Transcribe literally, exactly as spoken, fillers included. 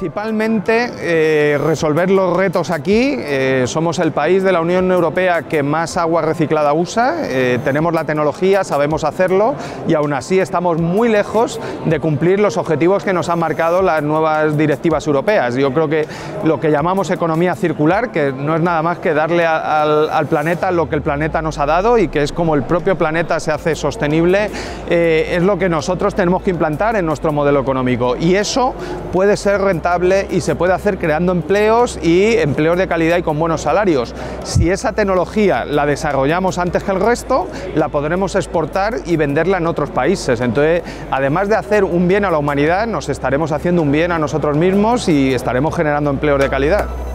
Principalmente eh, resolver los retos aquí. Eh, somos el país de la Unión Europea que más agua reciclada usa, eh, tenemos la tecnología, sabemos hacerlo y aún así estamos muy lejos de cumplir los objetivos que nos han marcado las nuevas directivas europeas. Yo creo que lo que llamamos economía circular, que no es nada más que darle a, al, al planeta lo que el planeta nos ha dado y que es como el propio planeta se hace sostenible, eh, es lo que nosotros tenemos que implantar en nuestro modelo económico, y eso puede ser rentable y se puede hacer creando empleos y empleos de calidad y con buenos salarios. Si esa tecnología la desarrollamos antes que el resto, la podremos exportar y venderla en otros países. Entonces, además de hacer un bien a la humanidad, nos estaremos haciendo un bien a nosotros mismos y estaremos generando empleos de calidad.